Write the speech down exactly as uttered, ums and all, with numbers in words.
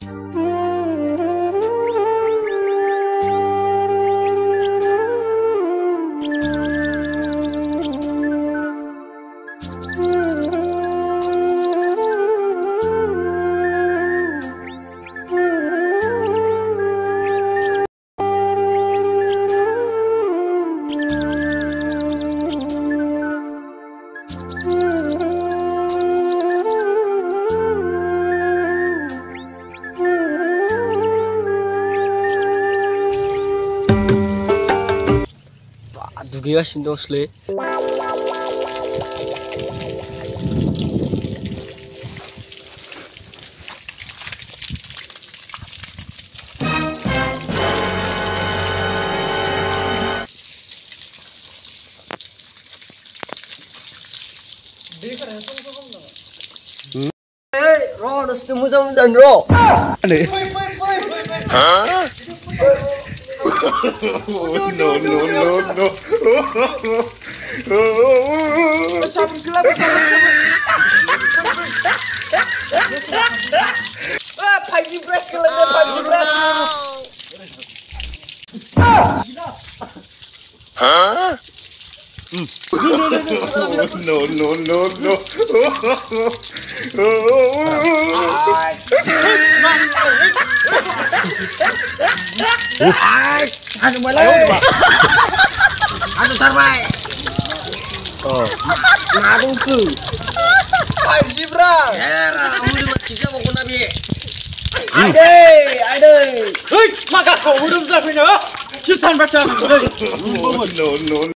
दुगैगासिनो दंसलै र' नोंसोरनो मोजां मोजां र' no, no, no, no. Sabun gelap, sabun ah, five G press kalau dia five G press. Hah? No, no, no, no. Anu mulai. Anu tarbai. Oh. Madung tu. five G bro. Era, udah macam mau kena bi. Ade, ade. Hei, maka kau udah sampai nak? Cetan baca. No, no.